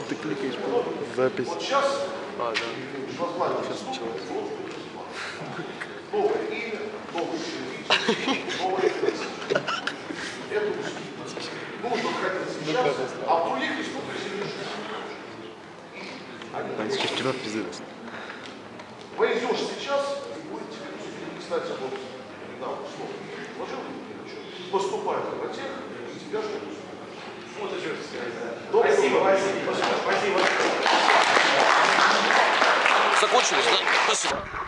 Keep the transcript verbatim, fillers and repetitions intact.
Ты кликаешь по запись. А, да. Сейчас началось. Новое имя, новый телевизор, новая песня. Это нужно хотеть сейчас, а в других республиках А сейчас тебя пиздец. пойдешь сейчас и будет тебе, кстати, вот, да, слово, вложил поступай на тех, и тебя ждут. Вот и все. Спасибо, спасибо, спасибо. Закончились, да? Спасибо.